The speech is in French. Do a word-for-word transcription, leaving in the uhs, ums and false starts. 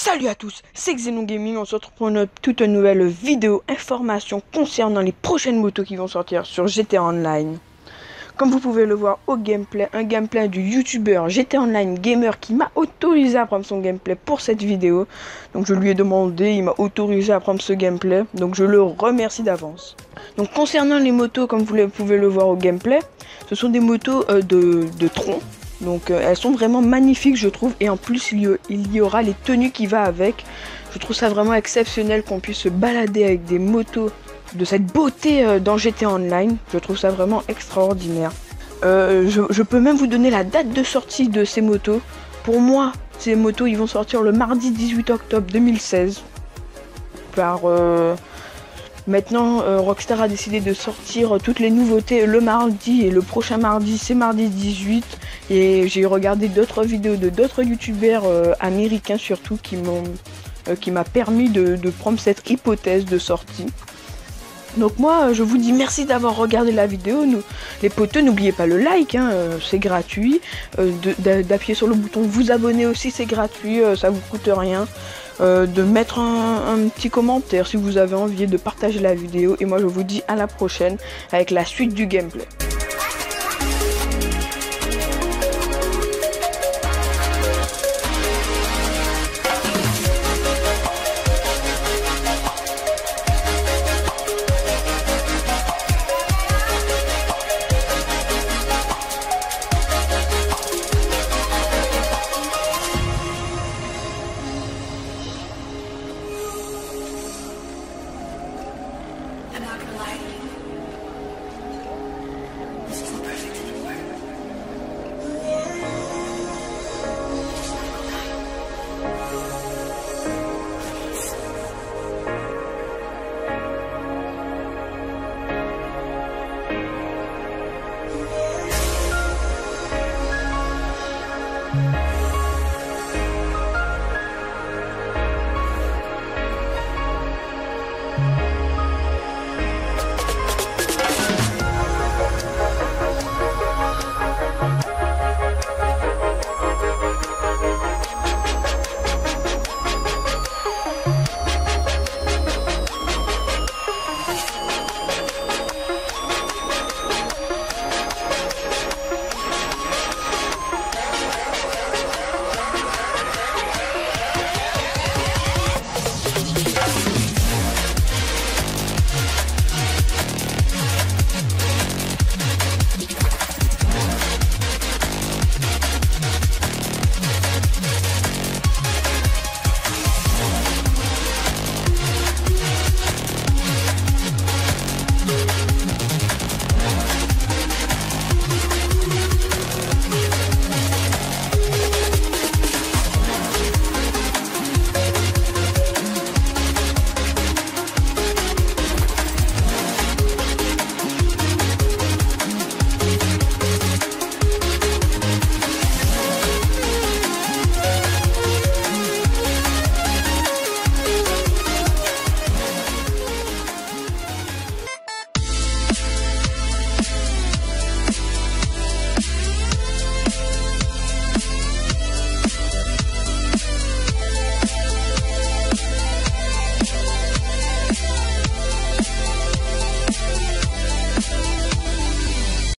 Salut à tous, c'est Xenon Gaming, on se retrouve pour une toute nouvelle vidéo information concernant les prochaines motos qui vont sortir sur G T A Online. Comme vous pouvez le voir au gameplay, un gameplay du youtubeur G T A Online Gamer qui m'a autorisé à prendre son gameplay pour cette vidéo. Donc je lui ai demandé, il m'a autorisé à prendre ce gameplay, donc je le remercie d'avance. Donc concernant les motos, comme vous pouvez le voir au gameplay, ce sont des motos euh, de, de tronc. Donc euh, elles sont vraiment magnifiques je trouve, et en plus il y, il y aura les tenues qui va avec. Je trouve ça vraiment exceptionnel qu'on puisse se balader avec des motos de cette beauté euh, dans G T A Online. Je trouve ça vraiment extraordinaire. Euh, je, je peux même vous donner la date de sortie de ces motos. Pour moi, ces motos ils vont sortir le mardi dix-huit octobre deux mille seize. Par... Euh, Maintenant, euh, Rockstar a décidé de sortir toutes les nouveautés le mardi, et le prochain mardi, c'est mardi dix-huit. Et j'ai regardé d'autres vidéos de d'autres youtubeurs euh, américains surtout qui m'ont euh, qui m'a permis de, de prendre cette hypothèse de sortie. Donc moi, je vous dis merci d'avoir regardé la vidéo. Nous, les potos, n'oubliez pas le like, hein, euh, c'est gratuit. Euh, d'appuyer sur le bouton vous abonner aussi, c'est gratuit, euh, ça vous coûte rien. Euh, de mettre un, un petit commentaire si vous avez envie de partager la vidéo. Et moi, je vous dis à la prochaine avec la suite du gameplay.